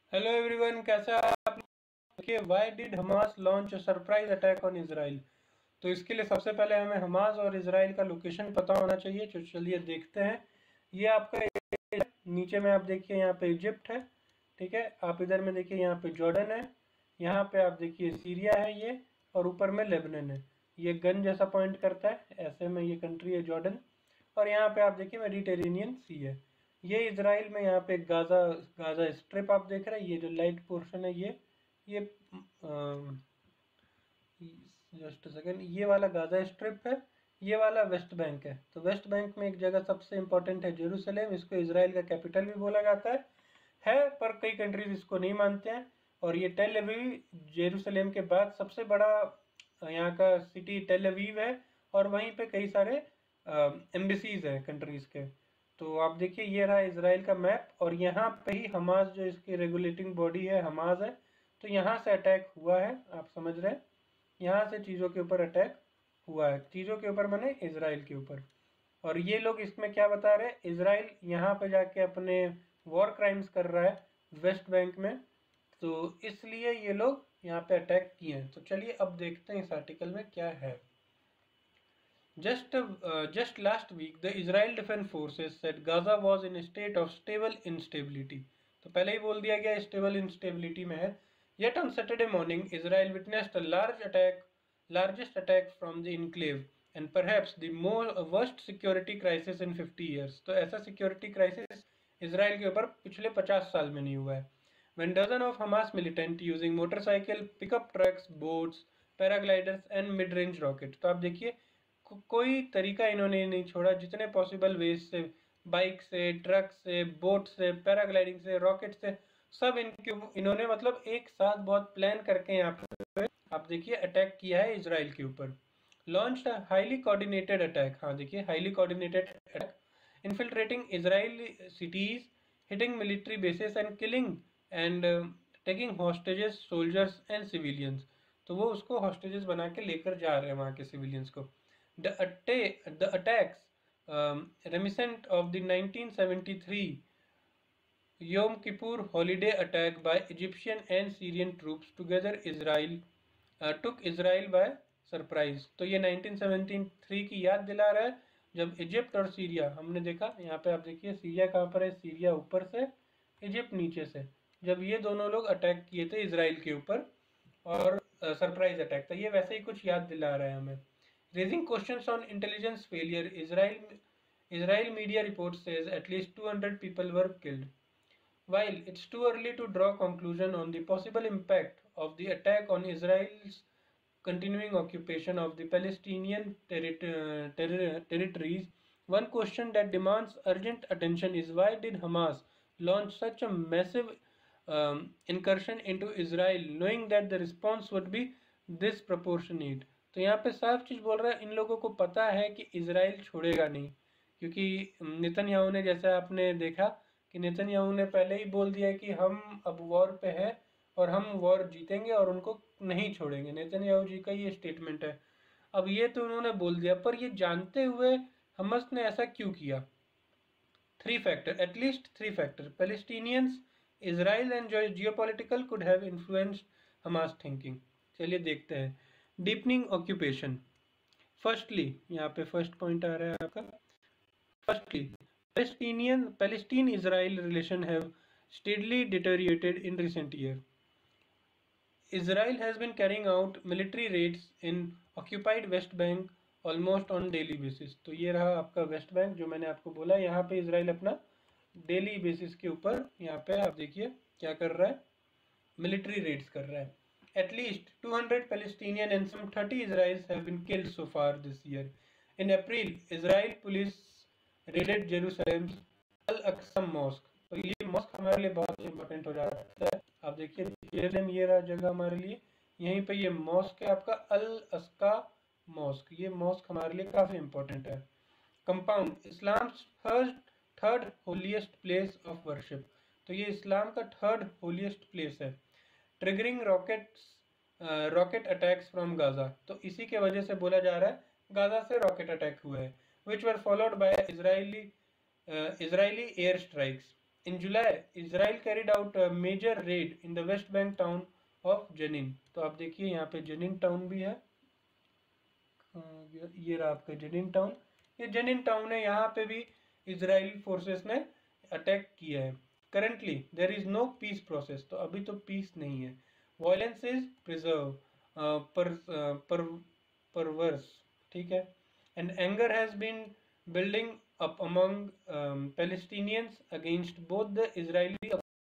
Hello everyone, कैसे हैं आप? देखिए, why did Hamas launch a surprise attack on Israel. तो इसके लिए सबसे पहले हमें हमास और इजराइल का लोकेशन पता होना चाहिए। तो चलिए देखते हैं। ये आपका नीचे में आप देखिए, यहाँ पे इजिप्ट है। ठीक है, आप इधर में देखिए, यहाँ पे जॉर्डन है। यहाँ पे आप देखिए सीरिया है ये, और ऊपर में लेबनान है। ये गन जैसा पॉइंट करता है, ऐसे में ये कंट्री है जॉर्डन। और यहाँ पे आप देखिए मेडिटेरेनियन सी है। ये इजराइल में यहाँ पे गाजा गाजा स्ट्रिप आप देख रहे हैं, ये जो लाइट पोर्शन है ये जस्ट सेकेंड, ये वाला गाजा स्ट्रिप है। ये वाला वेस्ट बैंक है। तो वेस्ट बैंक में एक जगह सबसे इंपॉर्टेंट है जेरूसलेम, इसको इजराइल का कैपिटल भी बोला जाता है पर कई कंट्रीज इसको नहीं मानते हैं। और ये टेल अवीव जेरूसलेम के बाद सबसे बड़ा यहाँ का सिटी टेल अवीव है। और वहीं पे कई सारे एम्बेसीज हैं कंट्रीज के। तो आप देखिए, ये रहा इजराइल का मैप, और यहाँ पे ही हमास जो इसकी रेगुलेटिंग बॉडी है हमास है। तो यहाँ से अटैक हुआ है, आप समझ रहे हैं। यहाँ से चीज़ों के ऊपर अटैक हुआ है, चीज़ों के ऊपर माने इजराइल के ऊपर। और ये लोग इसमें क्या बता रहे हैं, इजराइल यहाँ पे जाके अपने वॉर क्राइम्स कर रहा है वेस्ट बैंक में। तो इसलिए ये लोग यहाँ पे अटैक किए हैं। तो चलिए अब देखते हैं इस आर्टिकल में क्या है। Just last week, the Israel Defense Forces said Gaza was in a state of stable instability. तो पहले ही बोल दिया गया stable instability में है। Yet on Saturday morning, Israel witnessed a largest attack from the enclave, and perhaps the worst security crisis in 50 years. तो ऐसा security crisis Israel के ऊपर पिछले 50 साल में नहीं हुआ है। When dozen of Hamas militant using motorcycle, pickup trucks, boats, paragliders and mid range rocket. तो आप देखिए, कोई तरीका इन्होंने नहीं छोड़ा, जितने पॉसिबल वेज से, बाइक से, ट्रक से, बोट से, पैराग्लाइडिंग से, रॉकेट से, सब इन्होंने मतलब एक साथ बहुत प्लान करके यहाँ पे आप देखिए अटैक किया है इसराइल के ऊपर। Launch highly coordinated attack. हाँ देखिए, highly coordinated attack infiltrating Israeli cities, hitting military bases and killing and taking hostages soldiers and civilians. तो वो उसको हॉस्टेजेस बना के लेकर जा रहे हैं वहाँ के सिविलियंस को। The attacks, reminiscent of the 1973 Yom Kippur holiday attack by Egyptian and Syrian troops took Israel by surprise। तो ये 1973 की याद दिला रहा है, जब इजिप्ट और सीरिया, हमने देखा यहाँ पे आप देखिए सीरिया कहाँ पर है, सीरिया ऊपर से, इजिप्ट नीचे से, जब ये दोनों लोग अटैक किए थे इसराइल के ऊपर, और सरप्राइज अटैक था। ये वैसे ही कुछ याद दिला रहा है हमें। Raising questions on intelligence failure, Israel media reports says at least 200 people were killed. While it's too early to draw conclusion on the possible impact of the attack on Israel's continuing occupation of the Palestinian territories, one question that demands urgent attention is why did Hamas launch such a massive incursion into Israel, knowing that the response would be disproportionate। तो यहाँ पे साफ चीज बोल रहा है, इन लोगों को पता है कि इसराइल छोड़ेगा नहीं, क्योंकि नेतन्याहू ने, जैसा आपने देखा कि नेतन्याहू ने पहले ही बोल दिया कि हम अब वॉर पे हैं और हम वॉर जीतेंगे और उनको नहीं छोड़ेंगे। नेतन्याहू जी का ये स्टेटमेंट है। अब ये तो उन्होंने बोल दिया, पर ये जानते हुए हमास ने ऐसा क्यों किया? At least three factor Palestinians, Israel and geopolitical could have influenced Hamas thinking. चलिए देखते हैं। Deepening occupation. फर्स्टली, यहाँ पे फर्स्ट पॉइंट आ रहा है आपका। Firstly, Palestine Israel relation have steadily deteriorated in recent years. Israel has been carrying out military raids in occupied West Bank almost on daily basis। तो ये रहा आपका वेस्ट बैंक, जो मैंने आपको बोला, यहाँ पे इसराइल अपना डेली बेसिस के ऊपर यहाँ पे आप देखिए क्या कर रहा है, मिलिट्री रेड्स कर रहा है। At least 200 Palestinian and some 30 Israelis have been killed so far this year. In April, Israel police raided Jerusalem's Al-Aqsa Mosque। तो ये मॉस्क हमारे लिए बहुत इंपॉर्टेंट हो जाता है। आप देखिए जेरूसलम, ये रहा जगह हमारे लिए, यहीं पे ये मॉस्क है आपका अल-अक्सा मॉस्क। ये मॉस्क हमारे लिए काफी इंपॉर्टेंट है। Compound, Islam's third holiest place of worship. तो ये इस्लाम का थर्ड होलीएस्ट प्लेस है। Triggering rocket attacks from Gaza. तो इसी के वजह से बोला जा रहा है गाजा से रॉकेट अटैक हुए हैं, which were followed by Israeli air strikes. In July, Israel carried out a major raid in the West Bank town of Jenin. तो आप देखिए यहाँ पे जेनिन टाउन भी है, ये रहा आपका जेनिन टाउन। ये जेनिन टाउन है, यहाँ पे भी इजराइल फोर्सेस ने अटैक किया है। Currently there is no peace process, तो अभी तो पीस नहीं है। वायलेंस इज प्रिजर्व पर परवर्स, ठीक है। And anger has been building up among Palestinians against both the Israeli.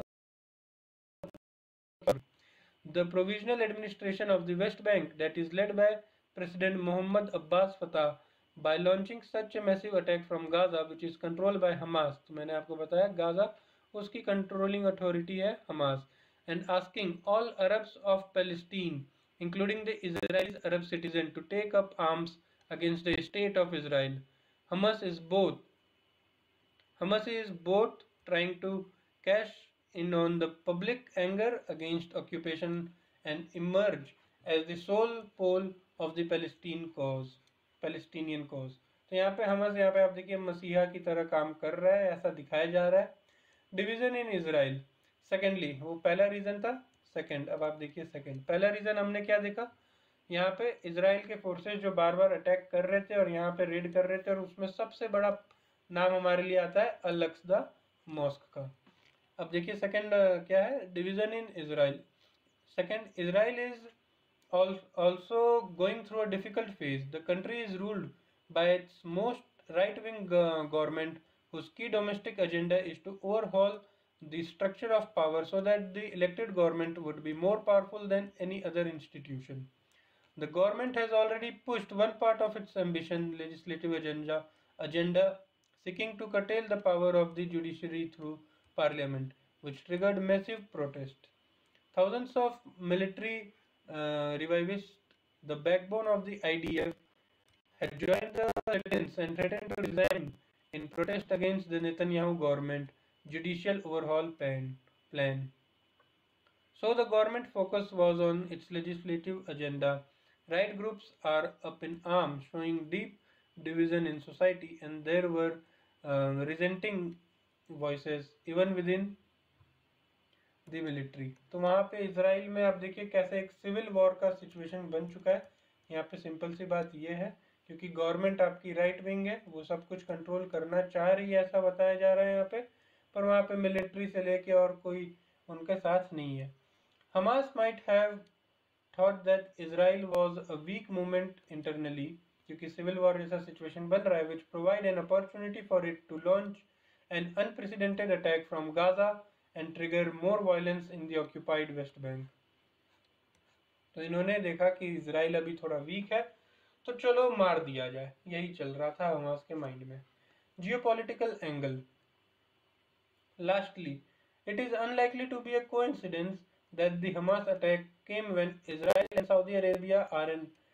The Provisional Administration of the West Bank, that is led by President Mohammed Abbas Fatah, by launching such a massive attack from Gaza, which is controlled by Hamas. तो मैंने आपको बताया Gaza उसकी controlling authority है Hamas, and asking all Arabs of Palestine, including the Israeli Arab citizen, to take up arms against the state of Israel. Hamas is both trying to cash in on the public anger against occupation and emerge as the sole pole of the Palestinian cause. तो यहाँ पे Hamas, यहाँ पे आप देखिए मसीहा की तरह काम कर रहा है, ऐसा दिखाया जा रहा है। डिवीजन इन इसराइल, सेकेंडली, वो पहला रीजन था। सेकेंड, अब आप देखिए सेकेंड, पहला रीजन हमने क्या देखा, यहाँ पे इसराइल के फोर्सेस जो बार बार अटैक कर रहे थे और यहाँ पे रेड कर रहे थे, और उसमें सबसे बड़ा नाम हमारे लिए आता है अल अक्सा मॉस्क का। अब देखिए सेकंड क्या है, division in Israel. Second, Israel is also going through a difficult phase. The country is ruled by its most right-wing government, whose key domestic agenda is to overhaul the structure of power so that the elected government would be more powerful than any other institution. The government has already pushed one part of its ambition legislative agenda seeking to curtail the power of the judiciary through parliament, which triggered massive protest. Thousands of military revivists, the backbone of the IDF, had joined the citizens and threatened to resign in protest against the Netanyahu government judicial overhaul plan. So the government focus was on its legislative agenda. Right groups are up in arms, showing deep division in society, and there were resenting voices even within the military. तो वहाँ पे Israel में आप देखिए कैसे एक civil war का situation बन चुका है। यहाँ पे सिंपल सी बात ये है, क्योंकि गवर्नमेंट आपकी राइट विंग है, वो सब कुछ कंट्रोल करना चाह रही है, ऐसा बताया जा रहा है यहाँ पे, पर वहाँ पे मिलिट्री से लेके और कोई उनके साथ नहीं है। Hamas might have thought that Israel was a weak movement internally, क्योंकि सिविल वॉर जैसा सिचुएशन बन रहा है, which provide an opportunity for it to launch an unprecedented attack from Gaza and trigger more violence in the occupied West Bank. तो इन्होंने देखा कि Israel अभी थोड़ा वीक है, तो चलो मार दिया जाए, यही चल रहा था हमास के माइंड में। Geopolitical angle, lastly, it is unlikely to be a coincidence that the Hamas attack came when Israel and Saudi Arabia are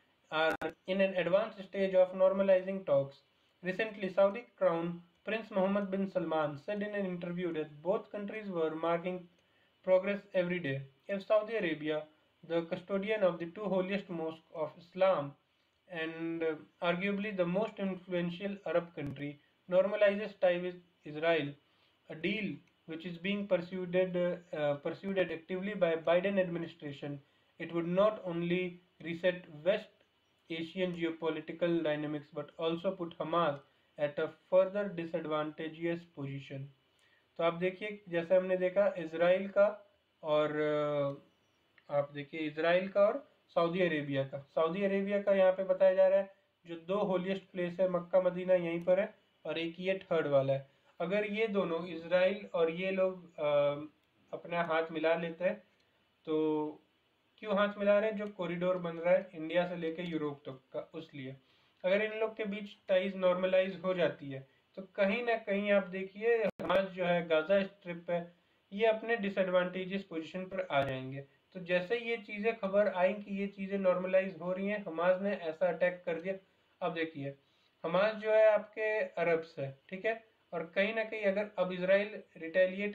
in an advanced stage of normalizing talks. Recently, Saudi Crown Prince Mohammed bin Salman said in an interview that both countries were marking progress every day. If Saudi Arabia, the custodian of the two holiest mosques of Islam and arguably the most influential Arab country, normalizes ties with Israel, a deal which is being pursued actively by Biden administration, it would not only reset West Asian geopolitical dynamics but also put Hamas at a further disadvantageous position. तो आप देखिए, जैसे हमने देखा Israel का और आप देखिए इसराइल का और सऊदी अरेबिया का यहाँ पे बताया जा रहा है, जो दो होलिएस्ट प्लेस है मक्का मदीना यहीं पर है, और एक ये थर्ड वाला है। अगर ये दोनों इसराइल और ये लोग अपना हाथ मिला लेते हैं, तो क्यों हाथ मिला रहे हैं, जो कॉरिडोर बन रहा है इंडिया से लेके यूरोप तक का, उसलिए अगर इन लोग के बीच टाइज नॉर्मलाइज हो जाती है, तो कहीं ना कहीं आप देखिए हमास जो है गाजा स्ट्रिप है, ये अपने डिसएडवांटेजेस पोजीशन पर आ जाएंगे। तो जैसे ये चीज़ें खबर आई कि ये चीज़ें नॉर्मलाइज हो रही हैं, हमास ने ऐसा अटैक कर दिया। अब देखिए हमास जो है आपके अरब से, ठीक है, और कहीं ना कहीं अगर अब इसराइल रिटेलिएट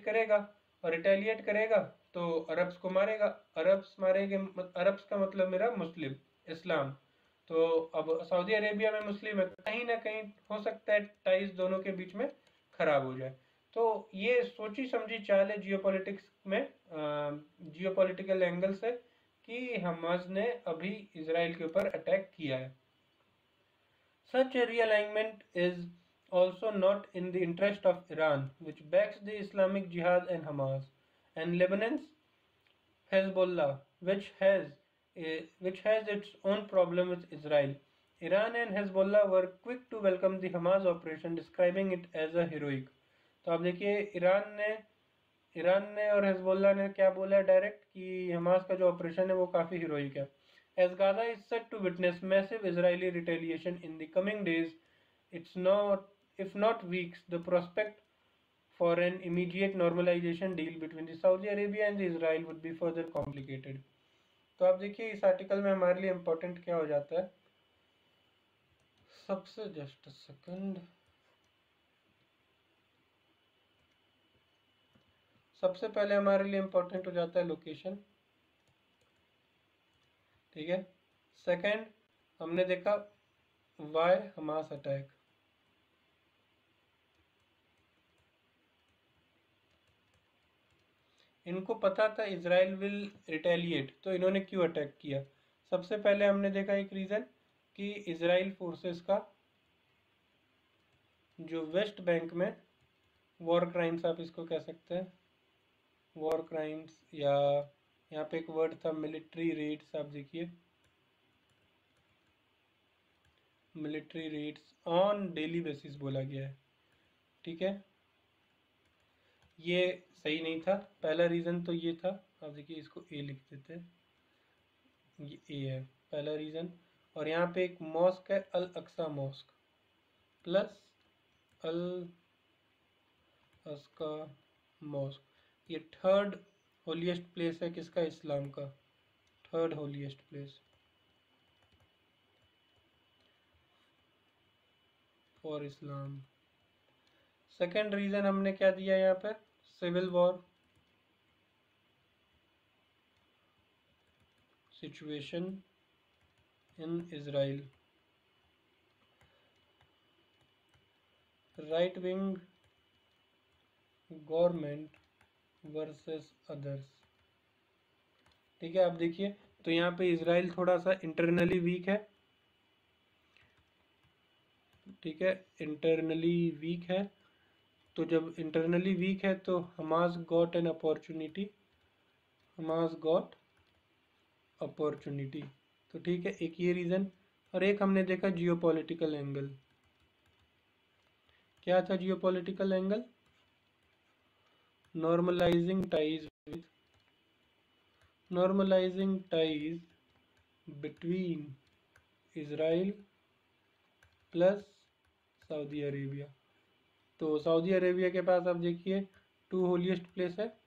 करेगा तो अरब्स को मारेगा, अरब्स मारेंगे, अरब्स का मतलब मेरा मुस्लिम इस्लाम, तो अब सऊदी अरेबिया में मुस्लिम है, कहीं ना कहीं हो सकता है टाइज दोनों के बीच में खराब हो जाए। तो ये सोची समझी चाल है जियोपॉलिटिक्स में, जियोपॉलिटिकल एंगल से, कि हमास ने अभी इजराइल के ऊपर अटैक किया है. Such a realignment is also not in the interest of Iran, which backs the Islamic Jihad and Hamas, and Lebanon's Hezbollah, which has its own problem with Israel. Iran and Hezbollah were quick to welcome the Hamas operation, describing it as a heroic. तो आप देखिए Iran ने और Hezbollah ने क्या बोला direct कि Hamas का जो ऑपरेशन है वो काफ़ी हीरोइक है. As Gaza is set to witness massive Israeli retaliation in the coming days, it's not, if not weeks, the prospect for an immediate normalization deal between the Saudi Arabia and the Israel would be further complicated. तो आप देखिए इस article में हमारे लिए important क्या हो जाता है. सबसे जस्ट सेकंड, सबसे पहले हमारे लिए इम्पोर्टेंट हो जाता है लोकेशन. ठीक है. सेकंड हमने देखा वाई हमास अटैक. इनको पता था इजराइल विल रिटेलिएट, तो इन्होंने क्यों अटैक किया. सबसे पहले हमने देखा एक रीज़न कि इजराइल फोर्सेस का जो वेस्ट बैंक में वॉर क्राइम्स, आप इसको कह सकते हैं वॉर क्राइम्स, या यहाँ पे एक वर्ड था मिलिट्री रेड्स. आप देखिए military raids on daily basis बोला गया है. ठीक है, ये सही नहीं था. पहला रीज़न तो ये था. आप देखिए इसको ए लिख देते हैं, ये ए है पहला रीज़न. और यहाँ पे एक मॉस्क है Al Aqsa mosque plus Al Aqsa mosque. ये थर्ड होलीएस्ट प्लेस है किसका, इस्लाम का. Third holiest place for Islam. Second reason हमने क्या दिया यहाँ पर, civil war situation in Israel, right wing government versus others. ठीक है, आप देखिए तो यहाँ पे इजराइल थोड़ा सा इंटरनली वीक है. ठीक है, इंटरनली वीक है. तो जब इंटरनली वीक है तो Hamas got an opportunity, Hamas got opportunity. तो ठीक है, एक ये रीज़न. और एक हमने देखा जियोपॉलिटिकल एंगल. क्या था geopolitical angle, normalising ties between Israel plus Saudi Arabia. तो सऊदी अरेबिया के पास आप देखिए टू होलीएस्ट प्लेस है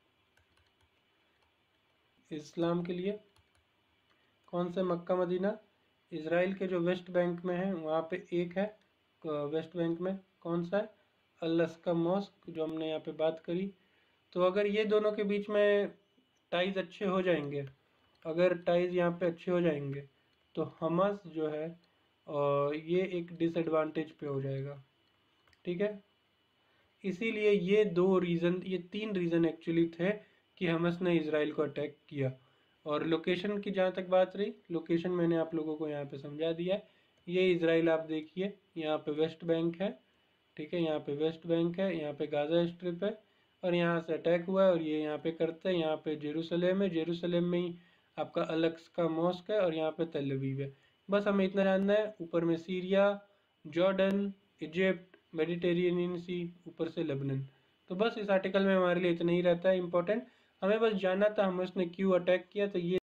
इस्लाम के लिए. कौन से, मक्का मदीना. इजराइल के जो वेस्ट बैंक में है वहाँ पे एक है वेस्ट बैंक में, कौन सा है, अल अक्सा मॉस्क, जो हमने यहाँ पे बात करी. तो अगर ये दोनों के बीच में टाइज अच्छे हो जाएंगे, अगर टाइज यहाँ पे अच्छे हो जाएंगे तो हमास जो है ये एक डिसएडवांटेज पे हो जाएगा. ठीक है, इसीलिए ये तीन रीज़न एक्चुअली थे कि हमास ने इजराइल को अटैक किया. और लोकेशन की जहाँ तक बात रही, लोकेशन मैंने आप लोगों को यहाँ पे समझा दिया है. ये इजराइल आप देखिए यहाँ पे वेस्ट बैंक है. ठीक है, यहाँ पे वेस्ट बैंक है, यहाँ पे गाजा स्ट्रिप है, और यहाँ से अटैक हुआ है. और ये यहाँ पे करते हैं, यहाँ पे जेरूसलेम है, जेरूसलेम में ही आपका अल अक्सा मॉस्क है, और यहाँ पे तेल अवीव है. बस हमें इतना जानना है. ऊपर में Syria, Jordan, Egypt, Mediterranean sea, ऊपर से लेबनान. तो बस इस आर्टिकल में हमारे लिए इतना ही रहता है इम्पोर्टेंट. हमें बस जानना था हम उसने क्यों अटैक किया. तो ये